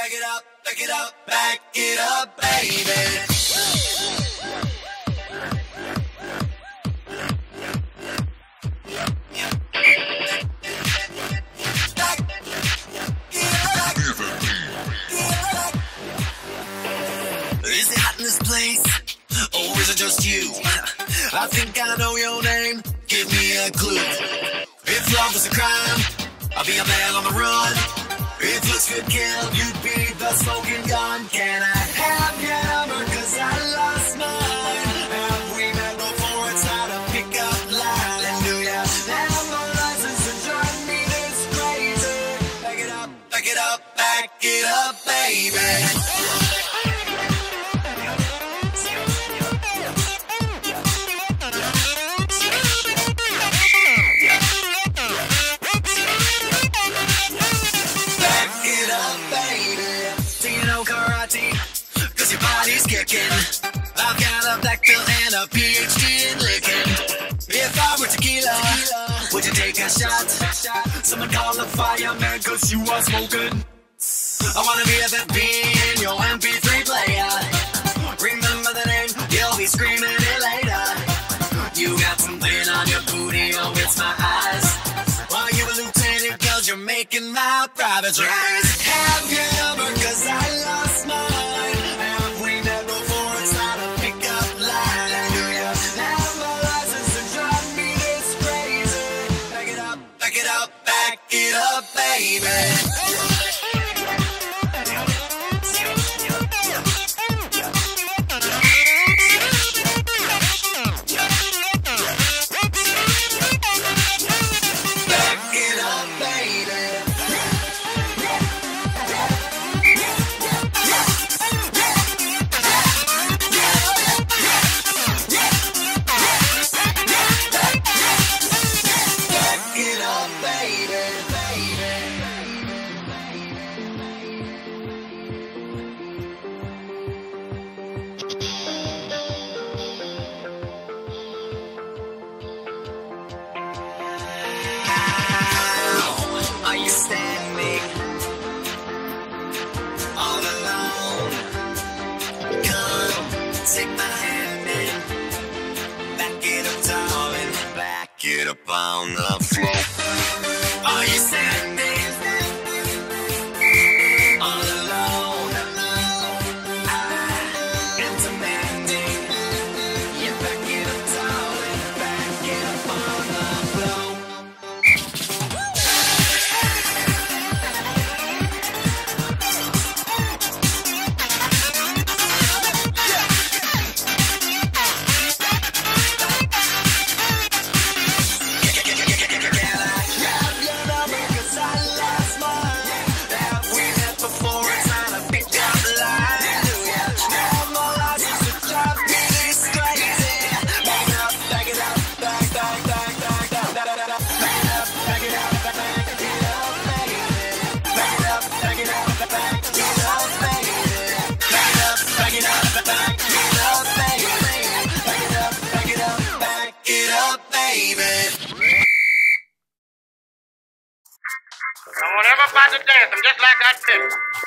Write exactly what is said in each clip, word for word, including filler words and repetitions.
Back it up, back it up, back it up, baby. Is it hot in this place, or is it just you? I think I know your name, give me a clue. If love was a crime, I'll be a man on the run. If looks could kill, you'd be the smoking gun. Can I have your number, cause I lost mine? Have we met before? It's not a pickup line. Hallelujah. Have my license to drive me this crazy. Back it up, back it up, back it up, baby. I've got a black belt and a P H D in licking. If I were tequila, would you take a shot? Someone call the fireman, cause you are smoking. I wanna be a F F B in your M P three player. Remember the name, you'll be screaming it later. You got something on your booty, oh it's my eyes. Are you a lieutenant, cause you're making my private rise. Have your number, cause I lost mine. Get up, baby. Are you standing all alone? Come, take my hand and back it up, darling. Back it up on the floor. Are you standing all alone? I am demanding. Yeah, back it up, darling. Back it up on the floor. I want everybody to dance. I'm just like I did.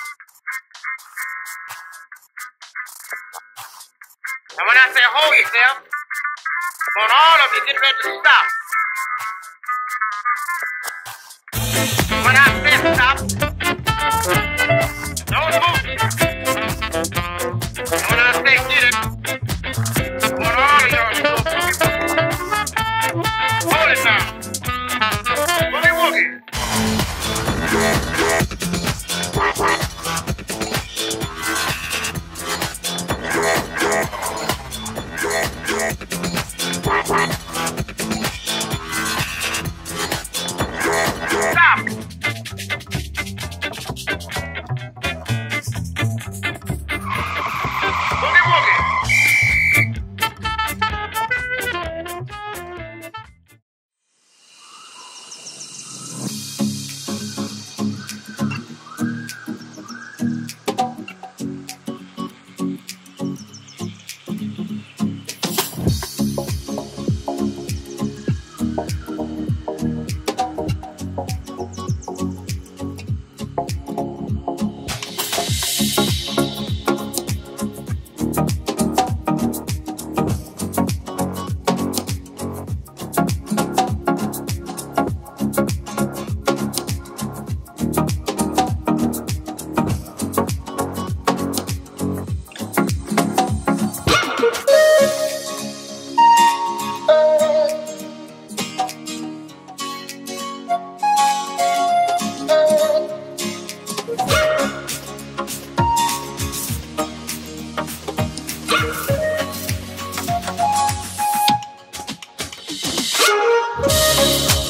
And when I say hold yourself, I want all of you to get ready to stop. When I say stop, don't move. And when I say get it, I want all of y'all to go boogie. Hold it now. Boogie woogie.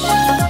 Bye.